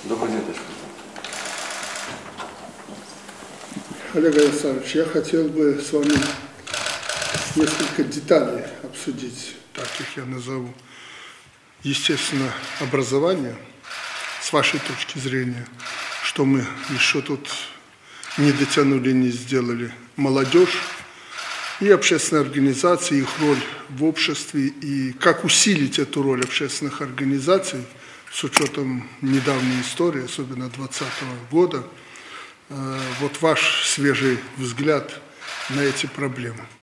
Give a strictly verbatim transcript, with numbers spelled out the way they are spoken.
Добрый день, товарищ. Олег Александрович, я хотел бы с вами несколько деталей обсудить, так их я назову. Естественно, образование, с вашей точки зрения, что мы еще тут не дотянули, не сделали. Молодежь и общественные организации, их роль в обществе, и как усилить эту роль общественных организаций с учетом недавней истории, особенно двадцатого года. Вот ваш свежий взгляд на эти проблемы.